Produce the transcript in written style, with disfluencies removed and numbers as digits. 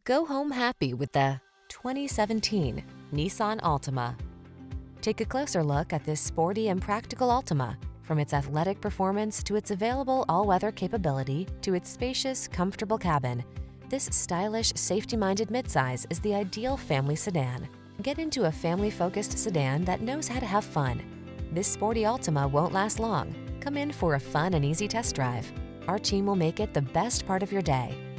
Go home happy with the 2017 Nissan Altima. Take a closer look at this sporty and practical Altima. From its athletic performance to its available all-weather capability to its spacious, comfortable cabin, this stylish, safety-minded midsize is the ideal family sedan. Get into a family-focused sedan that knows how to have fun. This sporty Altima won't last long. Come in for a fun and easy test drive. Our team will make it the best part of your day.